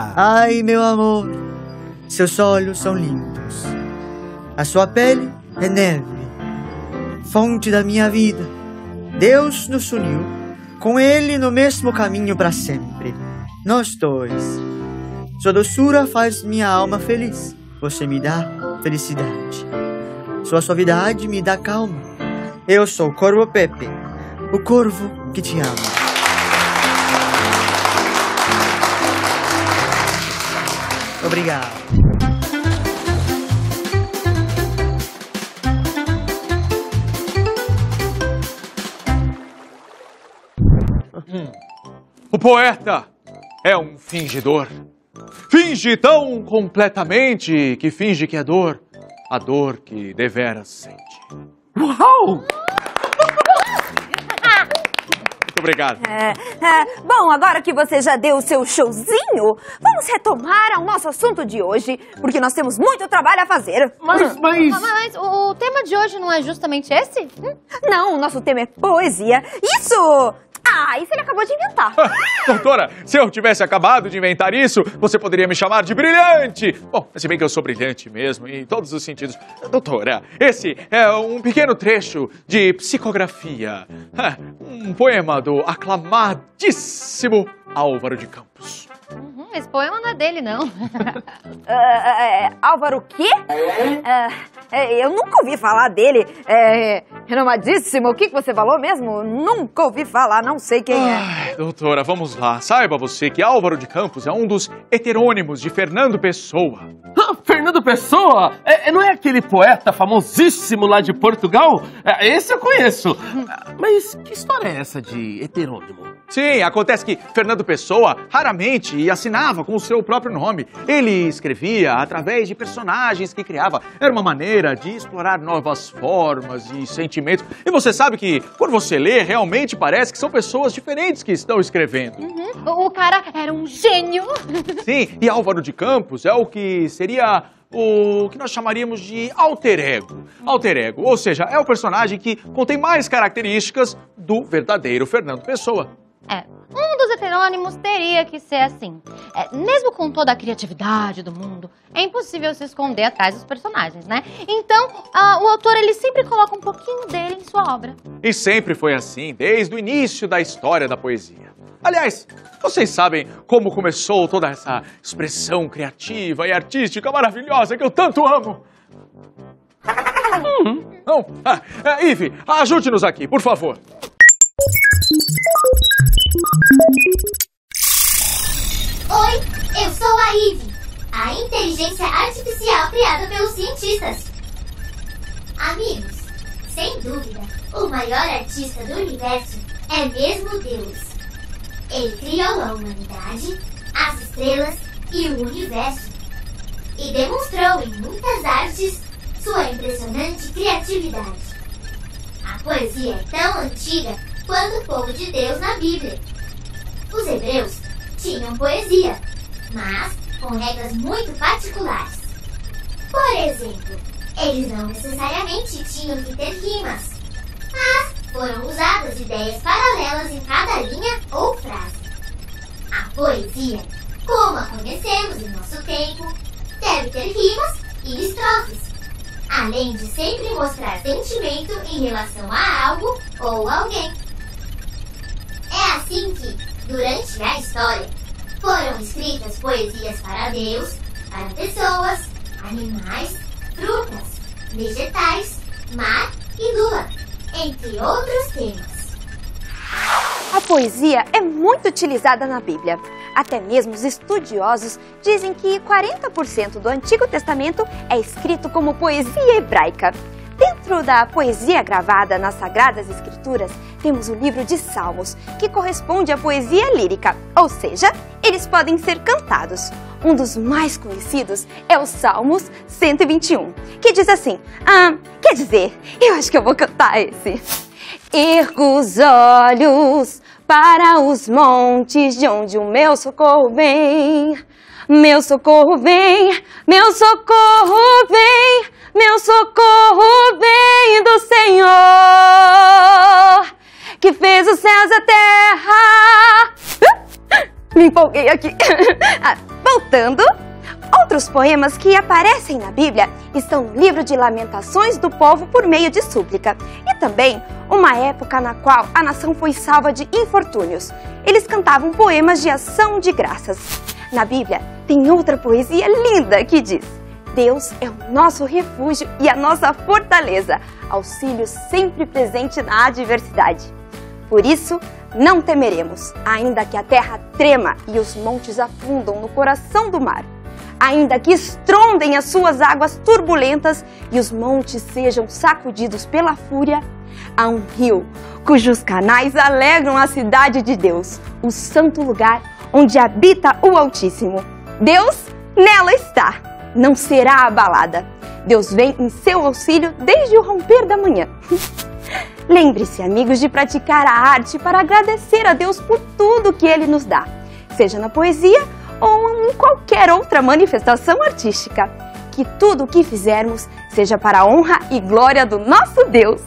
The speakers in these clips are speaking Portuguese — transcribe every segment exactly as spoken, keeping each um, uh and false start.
Ai, meu amor, seus olhos são lindos. A sua pele é neve, fonte da minha vida. Deus nos uniu com Ele no mesmo caminho para sempre. Nós dois. Sua doçura faz minha alma feliz. Você me dá felicidade. Sua suavidade me dá calma. Eu sou o Corvo Pepe, o corvo que te ama. Obrigado. Hum. O poeta é um fingidor. Finge tão completamente que finge que é dor, a dor que deveras sente. Uau! Muito obrigado. É, é, bom, agora que você já deu o seu showzinho, vamos retomar ao nosso assunto de hoje, porque nós temos muito trabalho a fazer. Mas, mas... Mas, mas o, o tema de hoje não é justamente esse? Hum? Não, o nosso tema é poesia. Isso! Ah, isso ele acabou de inventar. Doutora, se eu tivesse acabado de inventar isso, você poderia me chamar de brilhante. Bom, se bem que eu sou brilhante mesmo, em todos os sentidos. Doutora, esse é um pequeno trecho de psicografia. Um poema do aclamadíssimo Álvaro de Campos. Uhum, esse poema não é dele, não. uh, é, Álvaro o quê? Uh, é, eu nunca ouvi falar dele. É, renomadíssimo, o que você falou mesmo? Nunca ouvi falar, não sei quem é. Ai, doutora, vamos lá. Saiba você que Álvaro de Campos é um dos heterônimos de Fernando Pessoa. Ah, Fernando Pessoa? É, não é aquele poeta famosíssimo lá de Portugal? É, esse eu conheço. Mas que história é essa de heterônimo? Sim, acontece que Fernando Pessoa raramente assinava com o seu próprio nome. Ele escrevia através de personagens que criava. Era uma maneira de explorar novas formas e sentimentos. E você sabe que, quando você lê, realmente parece que são pessoas diferentes que estão escrevendo. Uhum. O, o cara era um gênio. Sim, e Álvaro de Campos é o que seria o que nós chamaríamos de alter ego. Alter ego, ou seja, é o personagem que contém mais características do verdadeiro Fernando Pessoa. É, um dos heterônimos teria que ser assim. É, mesmo com toda a criatividade do mundo, é impossível se esconder atrás dos personagens, né? Então, a, o autor, ele sempre coloca um pouquinho dele em sua obra. E sempre foi assim, desde o início da história da poesia. Aliás, vocês sabem como começou toda essa expressão criativa e artística maravilhosa que eu tanto amo? Uhum. Não? Ah, é, Ive, ajude-nos aqui, por favor. Oi, eu sou a Eve, a inteligência artificial criada pelos cientistas. Amigos, sem dúvida, o maior artista do universo é mesmo Deus. Ele criou a humanidade, as estrelas e o universo. E demonstrou em muitas artes sua impressionante criatividade. A poesia é tão antiga quanto o povo de Deus na Bíblia. Os hebreus tinham poesia, mas com regras muito particulares. Por exemplo, eles não necessariamente tinham que ter rimas, mas foram usadas ideias paralelas em cada linha ou frase. A poesia, como a conhecemos em nosso tempo, deve ter rimas e estrofes, além de sempre mostrar sentimento em relação a algo ou alguém. É assim que, durante a história, foram escritas poesias para Deus, para pessoas, animais, frutas, vegetais, mar e lua, entre outros temas. A poesia é muito utilizada na Bíblia. Até mesmo os estudiosos dizem que quarenta por cento do Antigo Testamento é escrito como poesia hebraica. Dentro da poesia gravada nas Sagradas Escrituras, temos o livro de Salmos, que corresponde à poesia lírica, ou seja, eles podem ser cantados. Um dos mais conhecidos é o Salmos cento e vinte e um, que diz assim, ah, quer dizer, eu acho que eu vou cantar esse. Ergo os olhos para os montes de onde o meu socorro vem. Meu socorro vem, meu socorro vem, meu socorro vem do Senhor, que fez os céus e a terra. me empolguei aqui. Ah, voltando, outros poemas que aparecem na Bíblia estão no livro de Lamentações do Povo por meio de súplica. E também uma época na qual a nação foi salva de infortúnios. Eles cantavam poemas de ação de graças. Na Bíblia tem outra poesia linda que diz: Deus é o nosso refúgio e a nossa fortaleza, auxílio sempre presente na adversidade. Por isso, não temeremos, ainda que a terra trema e os montes afundam no coração do mar. Ainda que estrondem as suas águas turbulentas e os montes sejam sacudidos pela fúria, há um rio cujos canais alegram a cidade de Deus, o santo lugar onde habita o Altíssimo. Deus nela está, não será abalada. Deus vem em seu auxílio desde o romper da manhã. Lembre-se, amigos, de praticar a arte para agradecer a Deus por tudo que Ele nos dá, seja na poesia ou em qualquer outra manifestação artística. Que tudo o que fizermos seja para a honra e glória do nosso Deus.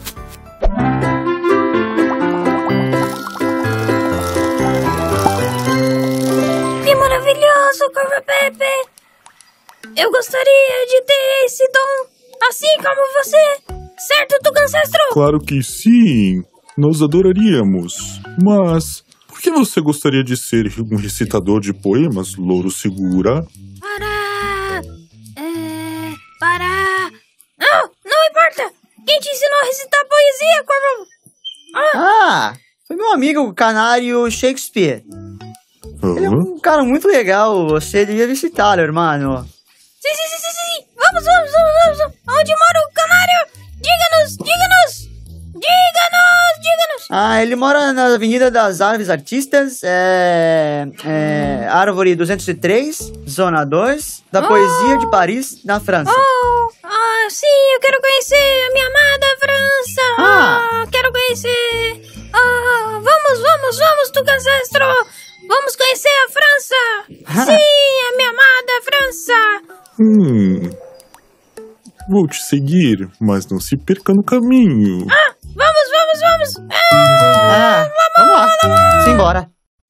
Que maravilhoso, Corvo Pepe! Eu gostaria de ter esse dom, assim como você. Certo, Tucancestro? Claro que sim. Nós adoraríamos. Mas por que você gostaria de ser um recitador de poemas, Louro Segura? Para... É... Para... Não, não importa. Quem te ensinou a recitar poesia, Corvo? Ah, ah foi meu amigo canário Shakespeare. Uhum. Ele é um cara muito legal. Você devia visitá-lo, irmão. Sim, sim, sim, sim, sim. Vamos, vamos, vamos, vamos. Onde mora o canário? Diga-nos, diga-nos. Diga-nos, diga-nos. Ah, ele mora na Avenida das Árvores Artistas, é, é, Árvore duzentos e três, Zona dois, da oh. Poesia de Paris, na França. Oh, ah, sim, eu quero conhecer a minha amada França. Ah, ah quero conhecer. Ah, vamos, vamos, vamos, Tucancestro. Vamos conhecer a França. Sim, a minha amada França. Hum... Vou te seguir, mas não se perca no caminho. Ah, vamos, vamos, vamos! Ah, vamos lá, vamos. Simbora.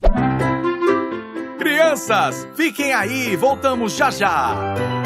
Crianças, fiquem aí, voltamos já já.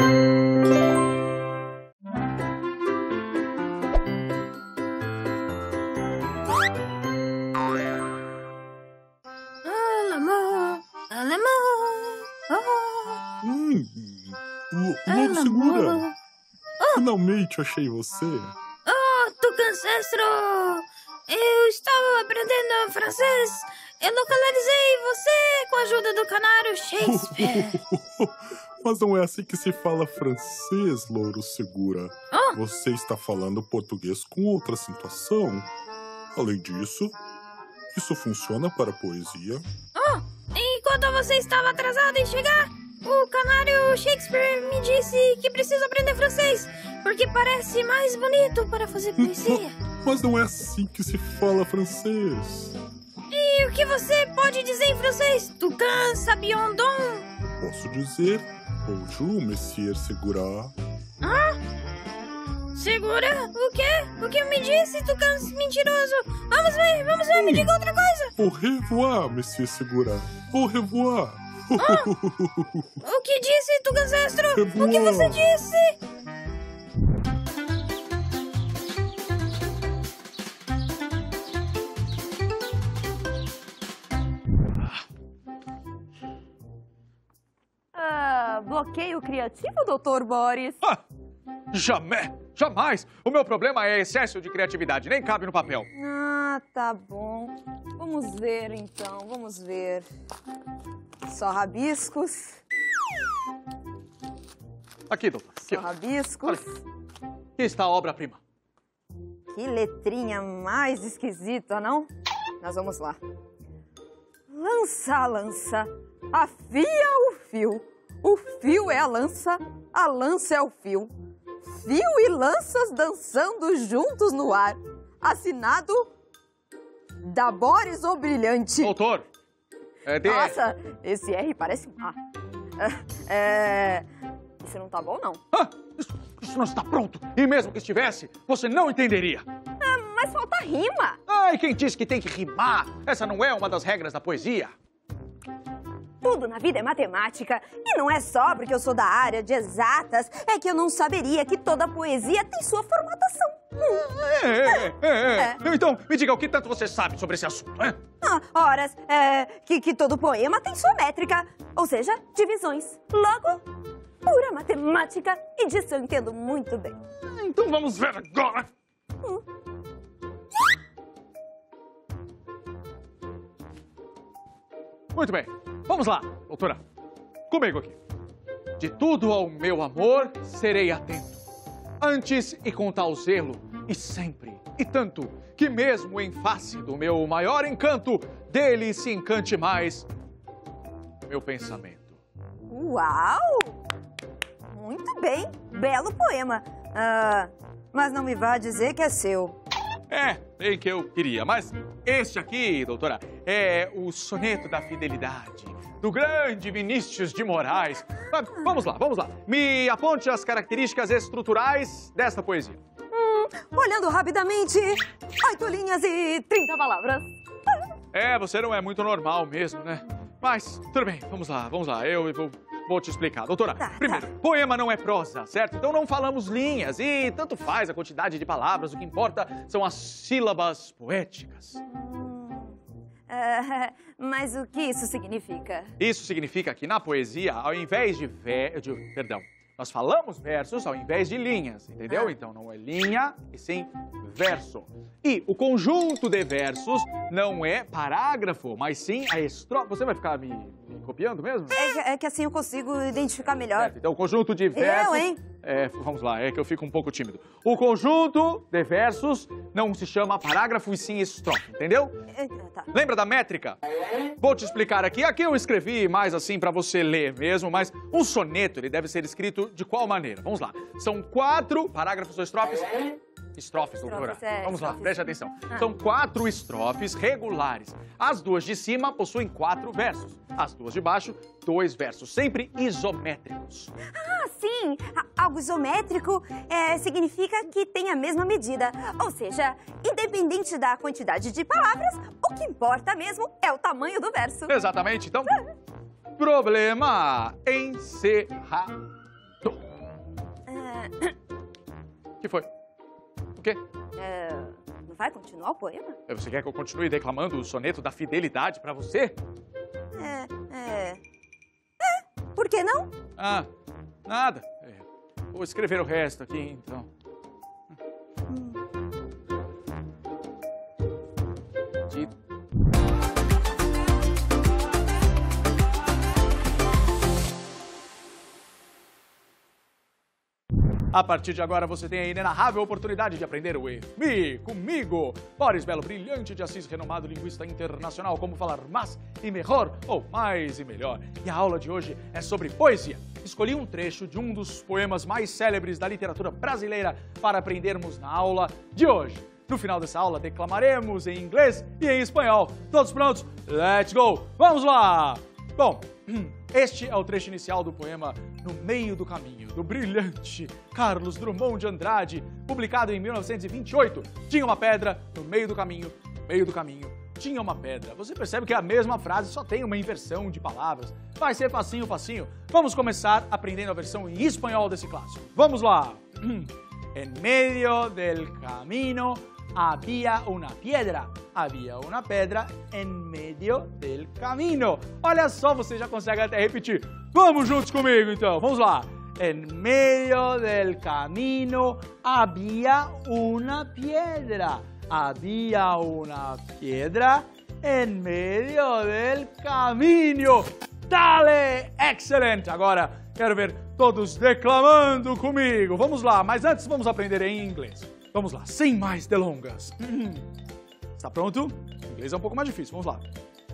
Hum, Louro Segura. Finalmente achei você. Oh, Tucancestro! Eu estava aprendendo francês. Eu localizei você com a ajuda do canário Shakespeare. Mas não é assim que se fala francês, Louro Segura. Oh. Você está falando português com outra acentuação. Além disso, isso funciona para poesia. Oh, enquanto você estava atrasado em chegar, o canário Shakespeare me disse que preciso aprender francês, porque parece mais bonito para fazer poesia. Mas não é assim que se fala francês. E o que você pode dizer em francês? Tucan Sabiondon? Posso dizer, bonjour, Monsieur Segura. Ah? Segura? O quê? O que me disse, Tucan mentiroso? Vamos ver, vamos ver, me diga outra coisa. Au revoir, Monsieur Segura. Au revoir. Ah, o que disse, Tucancestro? O que você disse? Ah, bloqueio criativo, doutor Boris? Ah, jamais, jamais. O meu problema é excesso de criatividade, nem cabe no papel. Ah, tá bom. Vamos ver, então, vamos ver. Só rabiscos. Aqui, doutor. Aqui, Só rabiscos. Olha, aqui está a obra-prima. Que letrinha mais esquisita, não? Nós vamos lá. Lança a lança, afia o fio. O fio é a lança, a lança é o fio. Fio e lanças dançando juntos no ar. Assinado da Boris o Brilhante. Doutor. É de... Nossa, esse R parece um A. É... Isso não tá bom, não. Ah, isso, isso não está pronto. E mesmo que estivesse, você não entenderia. Ah, mas falta rima. Ai, quem disse que tem que rimar? Essa não é uma das regras da poesia. Tudo na vida é matemática. E não é só porque eu sou da área de exatas, é que eu não saberia que toda poesia tem sua formatação. É, é, é, é. Então, me diga, o que tanto você sabe sobre esse assunto, né? Ah, horas, é, que, que todo poema tem sua métrica, ou seja, divisões. Logo, pura matemática, e disso eu entendo muito bem. Então vamos ver agora. Hum. Muito bem, vamos lá, doutora. Comigo aqui. De tudo ao meu amor serei atento. Antes e com tal zelo, e sempre, e tanto, que mesmo em face do meu maior encanto, dele se encante mais meu pensamento. Uau! Muito bem, belo poema. Ah, mas não me vá dizer que é seu. É, bem que eu queria, mas este aqui, doutora, é o soneto da fidelidade, do grande Vinícius de Moraes. Mas, vamos lá, vamos lá. Me aponte as características estruturais desta poesia. Hum, olhando rapidamente, oito linhas e trinta palavras. É, você não é muito normal mesmo, né? Mas, tudo bem, vamos lá, vamos lá, eu vou, vou te explicar. Doutora, tá, primeiro, tá. Poema não é prosa, certo? Então não falamos linhas e tanto faz a quantidade de palavras, o que importa são as sílabas poéticas. Hum, uh, mas o que isso significa? Isso significa que na poesia, ao invés de, ver, de perdão, nós falamos versos ao invés de linhas, entendeu? Ah. Então não é linha, e sim verso. E o conjunto de versos não é parágrafo, mas sim a estrofe. Você vai ficar me, me copiando mesmo? É que, é que assim eu consigo identificar melhor. Certo, então o conjunto de versos... Eu, hein? É, vamos lá, é que eu fico um pouco tímido. O conjunto de versos não se chama parágrafo e sim estrofe, entendeu? É, tá. Lembra da métrica? Vou te explicar aqui. Aqui eu escrevi mais assim pra você ler mesmo, mas um soneto ele deve ser escrito de qual maneira? Vamos lá. São quatro parágrafos ou estrofes? Estrofes, doutora. Estrofes, é, Vamos lá, estrofes. preste atenção. Ah. São quatro estrofes regulares. As duas de cima possuem quatro versos. As duas de baixo, dois versos, sempre isométricos. Ah, sim! A- Algo isométrico é, significa que tem a mesma medida. Ou seja, independente da quantidade de palavras, o que importa mesmo é o tamanho do verso. Exatamente, então... Problema encerrado. O que foi? O quê? É, não vai continuar o poema? Você quer que eu continue declamando o soneto da fidelidade pra você? É, é... É, por que não? Ah, nada. É, vou escrever o resto aqui, então. De... A partir de agora você tem a inenarrável oportunidade de aprender o E F M I comigo, Boris Belo, brilhante de Assis, renomado linguista internacional, como falar mais e melhor ou mais e melhor. E a aula de hoje é sobre poesia. Escolhi um trecho de um dos poemas mais célebres da literatura brasileira para aprendermos na aula de hoje. No final dessa aula declamaremos em inglês e em espanhol. Todos prontos? Let's go! Vamos lá! Bom, este é o trecho inicial do poema No Meio do Caminho, do brilhante Carlos Drummond de Andrade, publicado em mil novecentos e vinte e oito. Tinha uma pedra no meio do caminho, no meio do caminho, tinha uma pedra. Você percebe que é a mesma frase, só tem uma inversão de palavras. Vai ser facinho, facinho. Vamos começar aprendendo a versão em espanhol desse clássico. Vamos lá! En medio del camino había una piedra. Havia uma pedra en medio del camino. Olha só, você já consegue até repetir. Vamos juntos comigo, então. Vamos lá. En medio del camino había una piedra. Havia una piedra en medio del camino. Dale! Excelente! Agora, quero ver todos declamando comigo. Vamos lá, mas antes vamos aprender em inglês. Vamos lá, sem mais delongas. Está pronto? O inglês é um pouco mais difícil, vamos lá.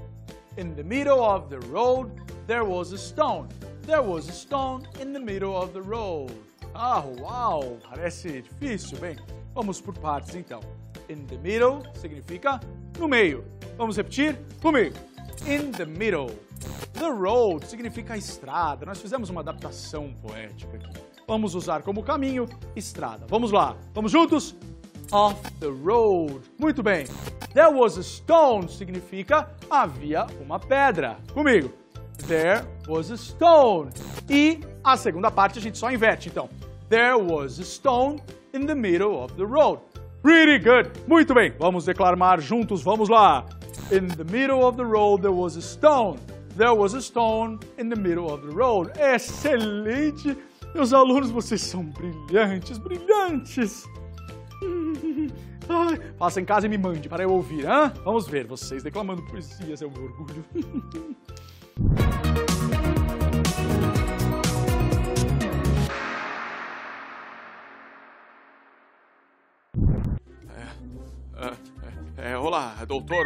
In the middle of the road, there was a stone. There was a stone in the middle of the road. Ah, uau! Parece difícil. Bem, vamos por partes então. In the middle significa no meio. Vamos repetir comigo. In the middle. The road significa estrada. Nós fizemos uma adaptação poética aqui. Vamos usar como caminho, estrada. Vamos lá. Vamos juntos? Off the road. Muito bem. There was a stone significa havia uma pedra. Comigo. there was a stone. E a segunda parte a gente só inverte, então. There was a stone in the middle of the road. Pretty good. Muito bem. Vamos declamar juntos. Vamos lá. In the middle of the road there was a stone. There was a stone in the middle of the road. Excelente. Meus alunos, vocês são brilhantes, brilhantes. Ai, faça em casa e me mande para eu ouvir, hein? Vamos ver vocês declamando poesias, é o meu orgulho. É, é, olá, doutor.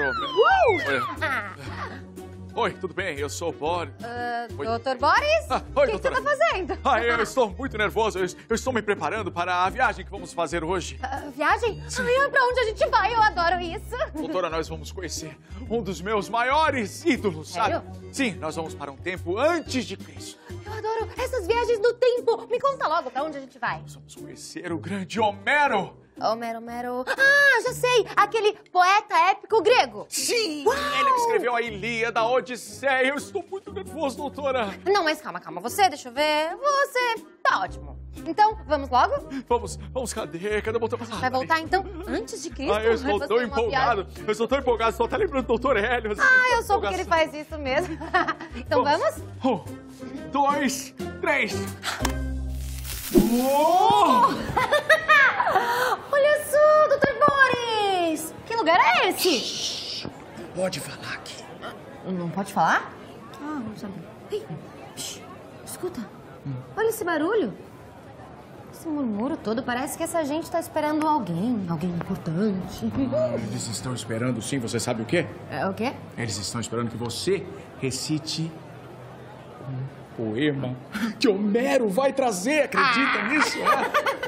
Uh! Oi, tudo bem? Eu sou o Boris. Uh, doutor Boris? Ah, oi, o que, que você doutora. tá fazendo? Ah, eu estou muito nervoso. Eu, eu estou me preparando para a viagem que vamos fazer hoje. Uh, viagem? Ai, pra onde a gente vai? Eu adoro isso. Doutora, nós vamos conhecer um dos meus maiores ídolos, sabe? Sério? Sim, nós vamos para um tempo antes de Cristo. Eu adoro essas viagens do tempo. Me conta logo pra onde a gente vai. Nós vamos conhecer o grande Homero. Homero, Homero... Ah, já sei! Aquele poeta épico grego. Sim! Uau! Ele que escreveu a Ilíada, a Odisseia. Eu estou muito nervoso, doutora. Não, mas calma, calma. Você, deixa eu ver. Você tá ótimo. Então, vamos logo? Vamos, vamos, cadê? Cadê o botão? Vai voltar, então, antes de Cristo? Ah, eu estou Vai tão fazer uma empolgado. viagem. Eu estou tão empolgado. Estou até lembrando do doutor Hélio. assim, Ah, eu soube que ele empolgação. faz isso mesmo. Então, vamos? Um, dois, três. Uou! Olha só, doutor Boris! Que lugar é esse? Pode falar aqui. Não pode falar? Ah, não sabia. Ei, shh, escuta. Hum. Olha esse barulho. Esse murmúrio todo, parece que essa gente tá esperando alguém, alguém importante. Eles estão esperando, sim, você sabe o quê? É, o quê? Eles estão esperando que você recite um poema que Homero vai trazer. Acredita ah. nisso? É?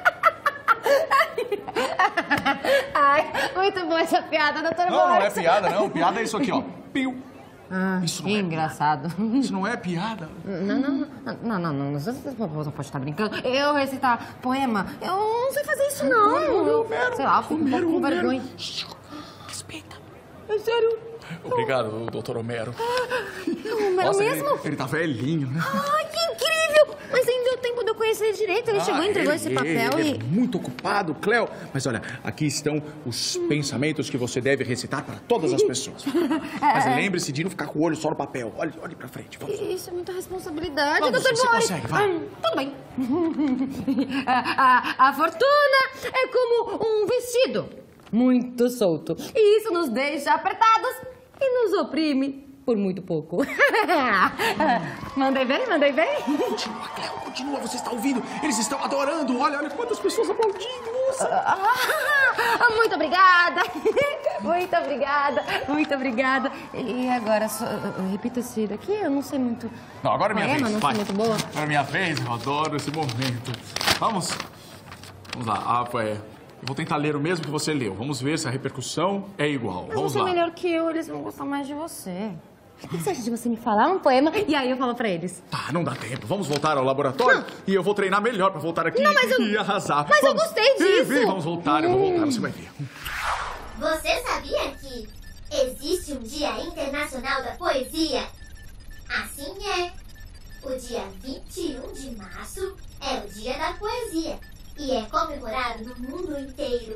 Ai, muito boa essa piada, doutor Não, Boris. não é piada, não. Piada é isso aqui, ó. Piu. Ah, isso não que é engraçado. Piada. Isso não é piada. Não, não, não, não, não, não, você pode estar brincando. Eu recitar poema, eu não sei fazer isso, não. Eu, sei lá, eu fico um pouco com vergonha. Respeita. É sério? Obrigado, doutor Homero. O Homero Nossa, mesmo? Ele, ele tá velhinho, né? Ai, que incrível! Mas ainda deu tempo de eu conhecer ele direito. Ele Ah, chegou e entregou ele- esse papel ele e... é muito ocupado, Cleo. Mas olha, aqui estão os pensamentos que você deve recitar para todas as pessoas. Mas lembre-se de não ficar com o olho só no papel. Olhe, olhe pra frente. Vamos. Isso é muita responsabilidade, Vamos, doutor você Boris. consegue, vai. Hum, tudo bem. a, a, a fortuna é como um vestido muito solto. E isso nos deixa apertados e nos oprime por muito pouco. Mandei bem, mandei bem. Continua, Cleo, continua. Você está ouvindo? Eles estão adorando. Olha, olha quantas pessoas aplaudindo. Nossa. Ah, muito obrigada. Muito obrigada. Muito obrigada. E agora, só, repita esse daqui. Eu não sei muito. Não, agora é minha poema, vez. não Vai. sei muito boa. Agora é minha vez. Eu adoro esse momento. Vamos. Vamos lá. Ah, é. Eu vou tentar ler o mesmo que você leu. Vamos ver se a repercussão é igual. Mas Vamos você lá. é melhor que eu, eles vão gostar mais de você. O que você acha de você me falar um poema e aí eu falo pra eles? Tá, não dá tempo. Vamos voltar ao laboratório Não. e eu vou treinar melhor pra voltar aqui Não, mas eu- e arrasar. mas eu Vamos. gostei disso. Vem, vem, vamos voltar, eu vou voltar, você vai ver. Você sabia que existe um Dia Internacional da Poesia? Assim é. O dia vinte e um de março é o Dia da Poesia e é comemorado no mundo inteiro.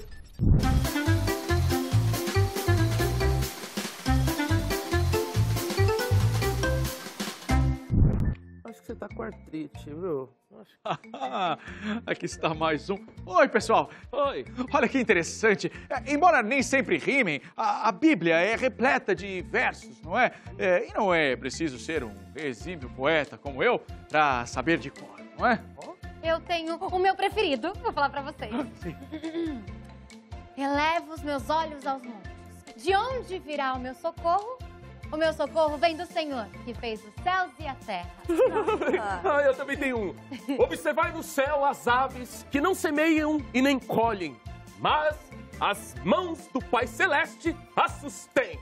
Acho que você tá com artrite, viu? Acho... Aqui está mais um. Oi, pessoal. Oi. Olha que interessante. É, embora nem sempre rimem, a, a Bíblia é repleta de versos, não é? É, e não é preciso ser um exímio poeta como eu para saber de cor, não é? Eu tenho o meu preferido, vou falar pra vocês. Sim. Elevo os meus olhos aos montes. De onde virá o meu socorro? O meu socorro vem do Senhor, que fez os céus e a terra. Ah, eu também tenho um. Observai no céu as aves que não semeiam e nem colhem, mas as mãos do Pai Celeste as sustêm.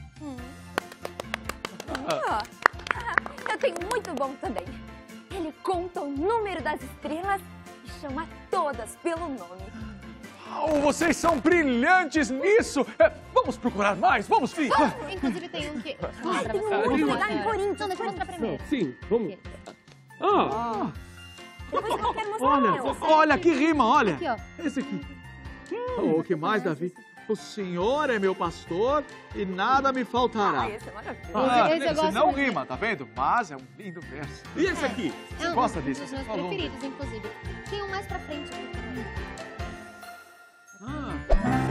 Ah, eu tenho muito bom também. Ele conta o número das estrelas e chama todas pelo nome. Oh, vocês são brilhantes nisso! É, vamos Vamos procurar mais, vamos, Fi. Inclusive tem um que... Ah, pra tem um você. outro Não, lugar em não, Corinthians. Não, deixa eu mostrar primeiro. Sim, vamos. Ah, Depois eu quero mostrar Olha, o meu. olha que rima, olha. Aqui, ó. Esse aqui. Oh, o que mais, Davi? O Senhor é meu pastor e nada me faltará. Esse é maravilhoso. Ah, Esse eu esse gosto não muito. rima, tá vendo? Mas é um lindo verso. e esse aqui? Você É um gosta dos desse? meus Você falou. preferidos, inclusive. Tem um mais pra frente aqui também. Ah,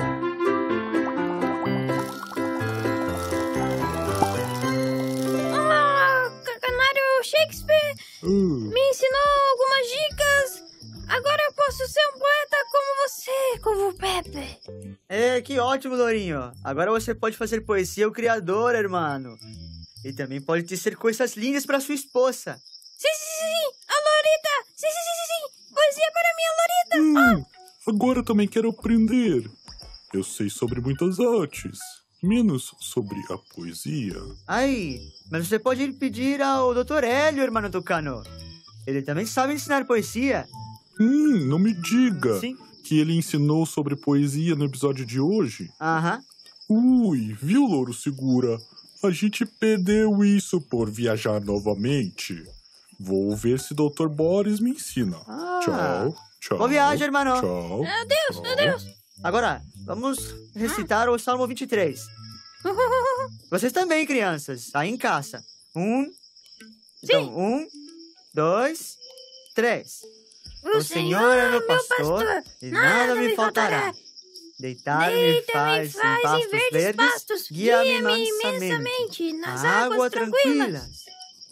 Ah, ca- canário Shakespeare Ah, me ensinou algumas dicas. Agora eu posso ser um poeta como você, como Pepe. É, que ótimo, Lourinho. Agora você pode fazer poesia ao criador, hermano. E também pode tecer coisas lindas para sua esposa. Sim, sim, sim, sim. A Lorita. Sim, sim, sim, sim, sim. Poesia para minha Lorita. hum, agora também quero aprender. Eu sei sobre muitas artes, menos sobre a poesia. Aí, mas você pode ir pedir ao doutor Hélio, hermano Tucano. Ele também sabe ensinar poesia. Hum, não me diga Sim. que ele ensinou sobre poesia no episódio de hoje. Aham. Ui, viu, Louro Segura? A gente perdeu isso por viajar novamente. Vou ver se doutor Boris me ensina. Ah. Tchau, tchau. Boa viagem, hermano. Tchau. Adeus, tchau. adeus. Agora, vamos recitar o Salmo vinte e três. Vocês também, crianças, aí em casa. Um. Então, um, dois, três. O Senhor é meu pastor, e nada me faltará. Deitar-me Deita-me faz em pastos verdes, pastos, guia-me guia-me imensamente. imensamente nas A águas água tranquilas. tranquilas.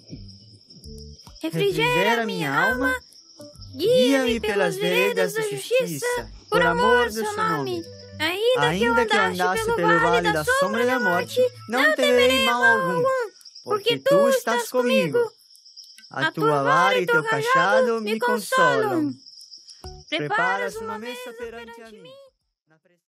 Refrigera minha alma, Guia-me pelas veredas da justiça, por amor do seu nome. Ainda, Ainda que eu andasse pelo vale da sombra da morte, não temerei mal algum, porque tu estás comigo. A tua vara e teu cajado me consolam. Preparas uma mesa perante a mim.